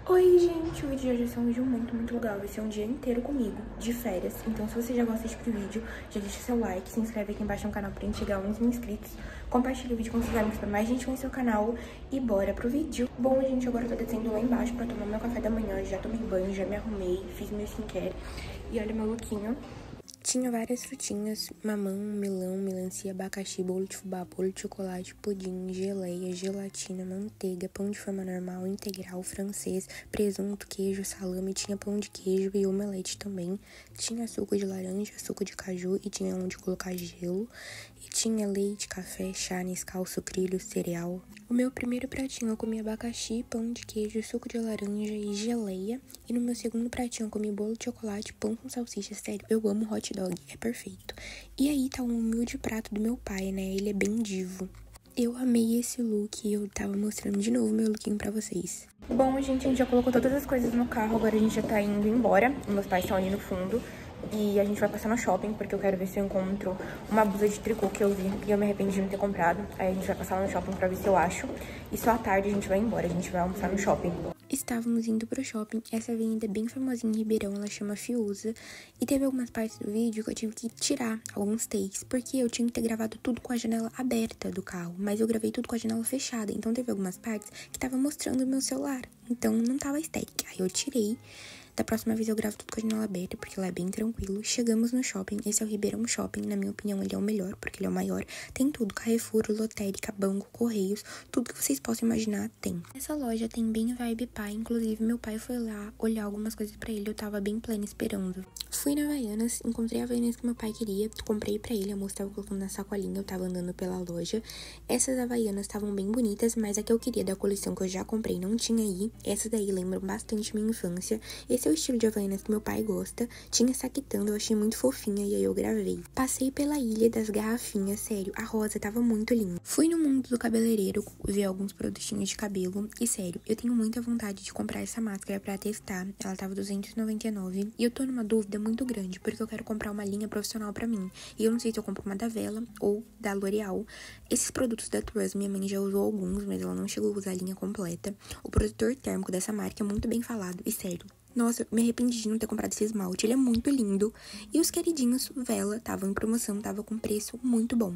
Oi, gente! O vídeo de hoje vai ser um vídeo muito legal. Vai ser um dia inteiro comigo, de férias. Então, se você já gosta desse tipo de vídeo, já deixa seu like, se inscreve aqui embaixo no canal pra gente chegar a 11 mil inscritos. Compartilha o vídeo com seus amigos pra mais gente conhecer o canal. E bora pro vídeo. Bom, gente, agora eu tô descendo lá embaixo pra tomar meu café da manhã. Já tomei banho, já me arrumei, fiz meu skincare. E olha meu lookinho. Tinha várias frutinhas, mamão, melão, melancia, abacaxi, bolo de fubá, bolo de chocolate, pudim, geleia, gelatina, manteiga, pão de forma normal, integral, francês, presunto, queijo, salame, tinha pão de queijo e omelete também. Tinha suco de laranja, suco de caju e tinha onde colocar gelo. E tinha leite, café, chá, Nescau, sucrilhos, cereal. O meu primeiro pratinho eu comi abacaxi, pão de queijo, suco de laranja e geleia. E no meu segundo pratinho eu comi bolo de chocolate, pão com salsicha. Sério, eu amo hot dog, é perfeito. E aí tá um humilde prato do meu pai, né? Ele é bem divo. Eu amei esse look e eu tava mostrando de novo meu lookinho pra vocês. Bom, gente, a gente já colocou todas as coisas no carro, agora a gente já tá indo embora. Meus pais estão ali no fundo. E a gente vai passar no shopping, porque eu quero ver se eu encontro uma blusa de tricô que eu vi e eu me arrependi de não ter comprado. Aí a gente vai passar lá no shopping pra ver se eu acho. E só à tarde a gente vai embora, a gente vai almoçar no shopping. Estávamos indo pro shopping. Essa avenida é bem famosinha em Ribeirão, ela chama Fiuza. E teve algumas partes do vídeo que eu tive que tirar alguns takes, porque eu tinha que ter gravado tudo com a janela aberta do carro. Mas eu gravei tudo com a janela fechada, então teve algumas partes que tava mostrando o meu celular. Então não tava estética. Aí eu tirei. Da próxima vez eu gravo tudo com a janela aberta, porque lá é bem tranquilo. Chegamos no shopping, esse é o Ribeirão Shopping, na minha opinião ele é o melhor, porque ele é o maior. Tem tudo, Carrefour, lotérica, banco, correios, tudo que vocês possam imaginar tem. Essa loja tem bem vibe pai, inclusive meu pai foi lá olhar algumas coisas pra ele, eu tava bem plena esperando. Fui na Havaianas, encontrei a Havaianas que meu pai queria, comprei pra ele, a moça tava colocando na sacolinha, eu tava andando pela loja. Essas Havaianas estavam bem bonitas, mas a que eu queria da coleção que eu já comprei não tinha aí. Essas daí lembram bastante minha infância. Esse é o estilo de Havaianas que meu pai gosta. Tinha saquitando, eu achei muito fofinha e aí eu gravei. Passei pela ilha das garrafinhas, sério, a rosa tava muito linda. Fui no mundo do cabeleireiro, ver alguns produtinhos de cabelo e sério, eu tenho muita vontade de comprar essa máscara pra testar. Ela tava R$299 e eu tô numa dúvida muito grande, porque eu quero comprar uma linha profissional pra mim. E eu não sei se eu compro uma da Vela ou da L'Oreal. Esses produtos da Trust, minha mãe já usou alguns, mas ela não chegou a usar a linha completa. O protetor térmico dessa marca é muito bem falado e sério. Nossa, eu me arrependi de não ter comprado esse esmalte, ele é muito lindo. E os queridinhos Vela estavam em promoção, tava com preço muito bom.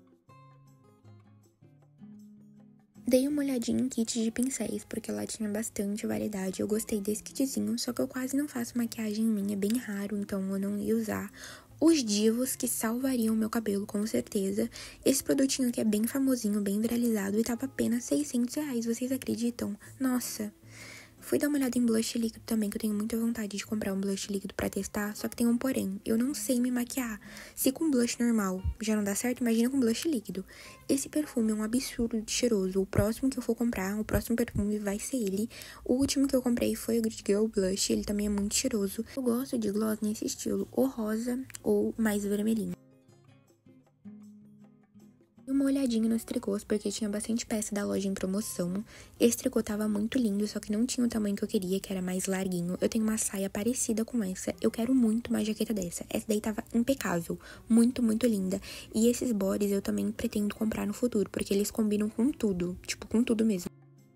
Dei uma olhadinha em kit de pincéis, porque lá tinha bastante variedade. Eu gostei desse kitzinho, só que eu quase não faço maquiagem em mim, é bem raro, então eu não ia usar os divos que salvariam meu cabelo, com certeza. Esse produtinho aqui é bem famosinho, bem viralizado e tava apenas R$600, vocês acreditam? Nossa! Fui dar uma olhada em blush líquido também, que eu tenho muita vontade de comprar um blush líquido pra testar, só que tem um porém, eu não sei me maquiar. Se com blush normal já não dá certo, imagina com blush líquido. Esse perfume é um absurdo de cheiroso, o próximo que eu for comprar, o próximo perfume vai ser ele. O último que eu comprei foi o Grit Girl Blush, ele também é muito cheiroso. Eu gosto de gloss nesse estilo, ou rosa ou mais vermelhinho. Uma olhadinha nos tricôs, porque tinha bastante peça da loja em promoção. Esse tricô tava muito lindo, só que não tinha o tamanho que eu queria, que era mais larguinho. Eu tenho uma saia parecida com essa, eu quero muito uma jaqueta dessa. Essa daí tava impecável, muito linda. E esses bodies eu também pretendo comprar no futuro, porque eles combinam com tudo, tipo, com tudo mesmo.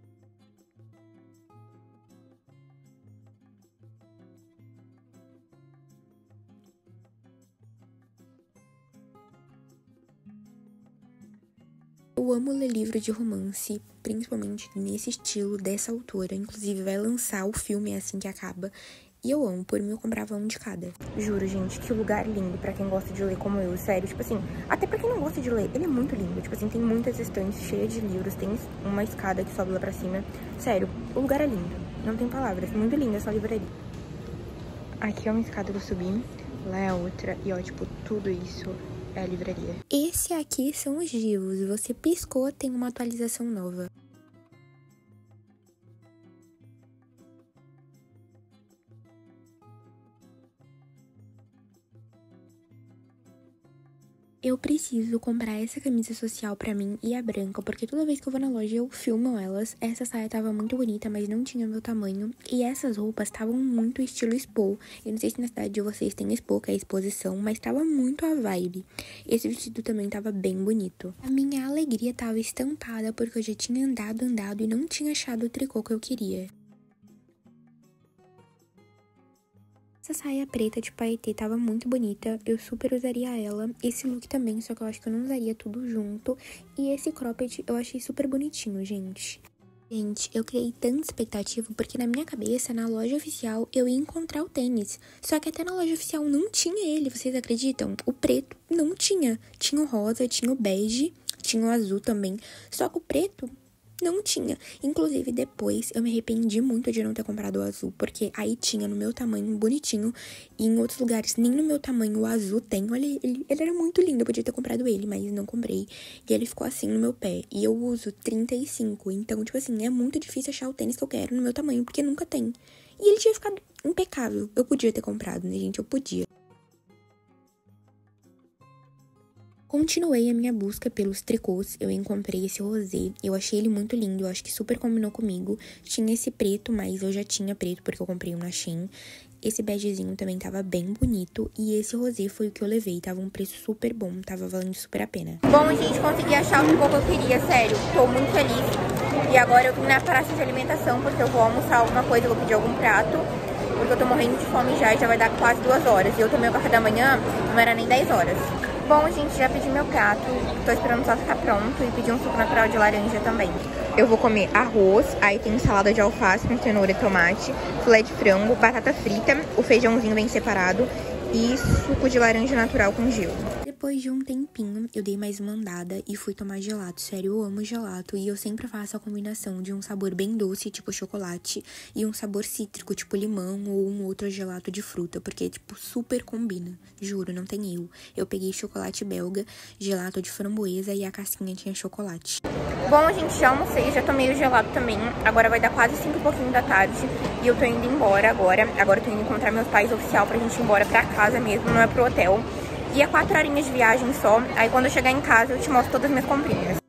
Eu amo ler livro de romance, principalmente nesse estilo dessa autora. Inclusive, vai lançar o filme assim que acaba. E eu amo, por mim eu comprava um de cada. Juro, gente, que lugar lindo pra quem gosta de ler como eu, sério. Tipo assim, até pra quem não gosta de ler, ele é muito lindo. Tipo assim, tem muitas estantes cheias de livros, tem uma escada que sobe lá pra cima. Sério, o lugar é lindo, não tem palavras, muito linda essa livraria. Aqui é uma escada que eu subi, lá é a outra, e ó, tipo, tudo isso é a livraria. Esse aqui são os divos. Você piscou, tem uma atualização nova. Eu preciso comprar essa camisa social pra mim e a branca, porque toda vez que eu vou na loja eu filmo elas. Essa saia tava muito bonita, mas não tinha meu tamanho. E essas roupas estavam muito estilo Expo. Eu não sei se na cidade de vocês tem Expo, que é a exposição, mas tava muito a vibe. Esse vestido também tava bem bonito. A minha alegria tava estampada, porque eu já tinha andado e não tinha achado o tricô que eu queria. Essa saia preta de paetê tava muito bonita, eu super usaria ela. Esse look também, só que eu acho que eu não usaria tudo junto. E esse cropped eu achei super bonitinho, gente. Gente, eu criei tanta expectativa porque na minha cabeça, na loja oficial, eu ia encontrar o tênis. Só que até na loja oficial não tinha ele, vocês acreditam? O preto não tinha. Tinha o rosa, tinha o bege, tinha o azul também. Só que o preto não tinha. Inclusive, depois, eu me arrependi muito de não ter comprado o azul, porque aí tinha no meu tamanho, bonitinho, e em outros lugares, nem no meu tamanho o azul tem. Olha, ele era muito lindo, eu podia ter comprado ele, mas não comprei. E ele ficou assim no meu pé, e eu uso 35, então, tipo assim, é muito difícil achar o tênis que eu quero no meu tamanho, porque nunca tem. E ele tinha ficado impecável. Eu podia ter comprado, né, gente? Eu podia. Continuei a minha busca pelos tricôs, eu encontrei esse rosé, eu achei ele muito lindo, eu acho que super combinou comigo. Tinha esse preto, mas eu já tinha preto porque eu comprei um na Shein. Esse begezinho também tava bem bonito e esse rosé foi o que eu levei, tava um preço super bom, tava valendo super a pena. Bom, gente, consegui achar o tricô que eu queria, sério, tô muito feliz. E agora eu vim na praça de alimentação porque eu vou almoçar alguma coisa, eu vou pedir algum prato. Porque eu tô morrendo de fome já e já vai dar quase 2 horas. E eu tomei o café da manhã, não era nem 10 horas. Bom, gente, já pedi meu prato, tô esperando só ficar pronto e pedi um suco natural de laranja também. Eu vou comer arroz, aí tem salada de alface com cenoura e tomate, filé de frango, batata frita, o feijãozinho bem separado e suco de laranja natural com gelo. Depois de um tempinho, eu dei mais uma andada e fui tomar gelato. Sério, eu amo gelato e eu sempre faço a combinação de um sabor bem doce, tipo chocolate, e um sabor cítrico, tipo limão ou um outro gelato de fruta, porque, tipo, super combina. Juro, não tem erro. Eu peguei chocolate belga, gelato de framboesa e a casquinha tinha chocolate. Bom, gente, já almocei, já tomei o gelato também. Agora vai dar quase 5 e pouquinho da tarde e eu tô indo embora agora. Agora eu tô indo encontrar meus pais oficial pra gente ir embora pra casa mesmo, não é pro hotel. E é 4 horinhas de viagem só, aí quando eu chegar em casa eu te mostro todas as minhas comprinhas.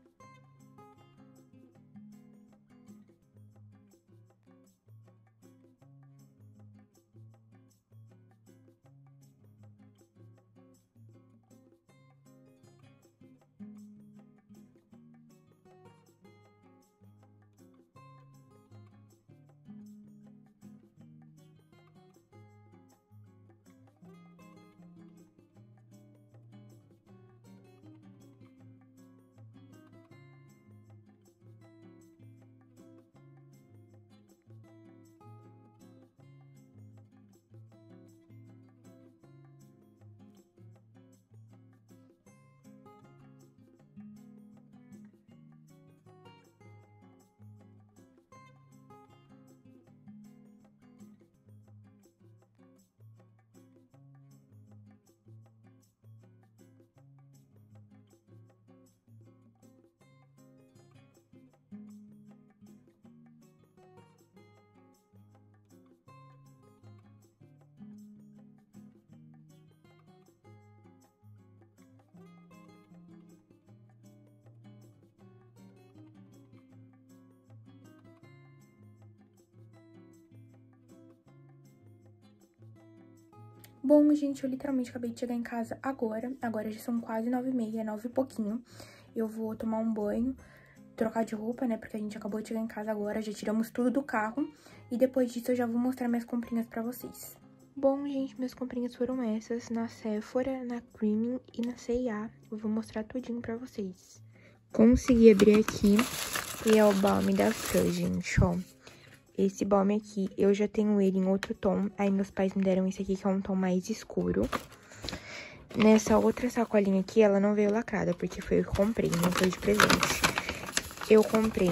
Bom, gente, eu literalmente acabei de chegar em casa agora. Agora já são quase 9h30, 9 e pouquinho. Eu vou tomar um banho, trocar de roupa, né? Porque a gente acabou de chegar em casa agora, já tiramos tudo do carro. E depois disso eu já vou mostrar minhas comprinhas pra vocês. Bom, gente, minhas comprinhas foram essas, na Sephora, na Creaming e na C&A. Eu vou mostrar tudinho pra vocês. Consegui abrir aqui e é o balme da Fran, gente, ó. Esse balme aqui, eu já tenho ele em outro tom. Aí meus pais me deram esse aqui, que é um tom mais escuro. Nessa outra sacolinha aqui, ela não veio lacrada, porque foi eu que comprei, não foi de presente. Eu comprei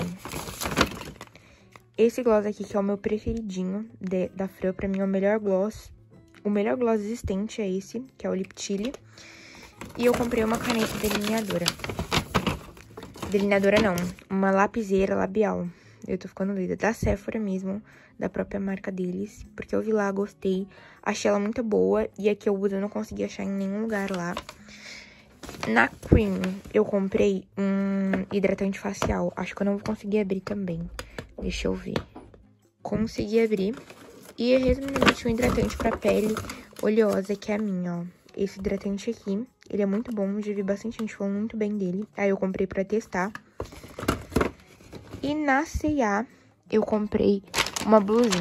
esse gloss aqui, que é o meu preferidinho da Fran. Pra mim é o melhor gloss. O melhor gloss existente é esse, que é o Lip Chili. E eu comprei uma caneta delineadora. Delineadora não, uma lapiseira labial. Eu tô ficando doida, da Sephora mesmo, da própria marca deles, porque eu vi lá, gostei, achei ela muito boa, e a que eu uso eu não consegui achar em nenhum lugar lá. Na Cream, eu comprei um hidratante facial, acho que eu não vou conseguir abrir também, deixa eu ver. Consegui abrir, e é resumidamente um hidratante pra pele oleosa, que é a minha, ó. Esse hidratante aqui, ele é muito bom, já vi bastante gente falando muito bem dele, aí eu comprei pra testar. E na C&A, eu comprei uma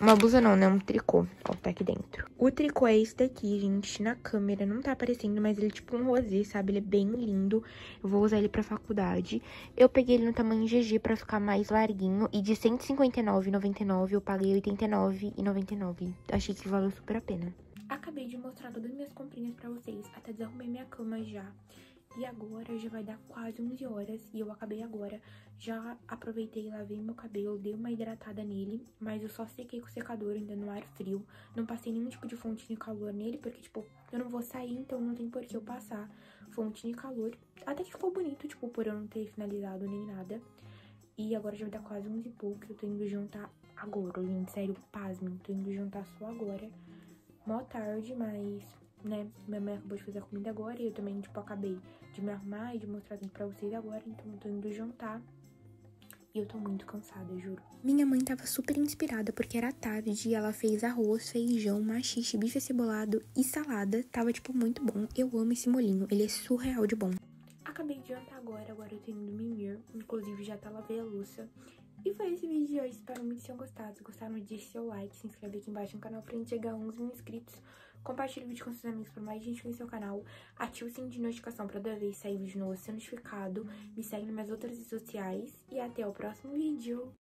Uma blusa não, né? Um tricô. Ó, tá aqui dentro. O tricô é esse daqui, gente. Na câmera não tá aparecendo, mas ele é tipo um rosé, sabe? Ele é bem lindo. Eu vou usar ele pra faculdade. Eu peguei ele no tamanho GG pra ficar mais larguinho. E de R$ 159,99 eu paguei R$ 89,99. Achei que valeu super a pena. Acabei de mostrar todas as minhas comprinhas pra vocês. Até desarrumei minha cama já. E agora já vai dar quase 11 horas e eu acabei agora. Já aproveitei, lavei meu cabelo, dei uma hidratada nele, mas eu só sequei com o secador ainda no ar frio. Não passei nenhum tipo de fonte de calor nele, porque, tipo, eu não vou sair, então não tem por que eu passar fonte de calor. Até que ficou bonito, tipo, por eu não ter finalizado nem nada. E agora já vai dar quase 11 e pouco, eu tô indo jantar agora, gente, sério, pasmem, tô indo jantar só agora. Mó tarde, mas, né, minha mãe acabou de fazer a comida agora e eu também, tipo, acabei de me arrumar e de mostrar tudo pra vocês agora, então eu tô indo jantar. E eu tô muito cansada, juro. Minha mãe tava super inspirada porque era tarde e ela fez arroz, feijão, maxixe, bife acebolado e salada. Tava, tipo, muito bom. Eu amo esse molhinho, ele é surreal de bom. Acabei de jantar agora eu tô indo mimir. Inclusive, já tá lavei a louça. E foi esse vídeo de hoje, espero muito que tenham gostado. Se gostaram, deixe seu like, se inscreve aqui embaixo no canal pra gente chegar a 11 mil inscritos. Compartilhe o vídeo com seus amigos pra mais gente conhecer o canal. Ative o sininho de notificação pra toda vez sair vídeo novo ser notificado. Me segue nas minhas outras redes sociais. E até o próximo vídeo.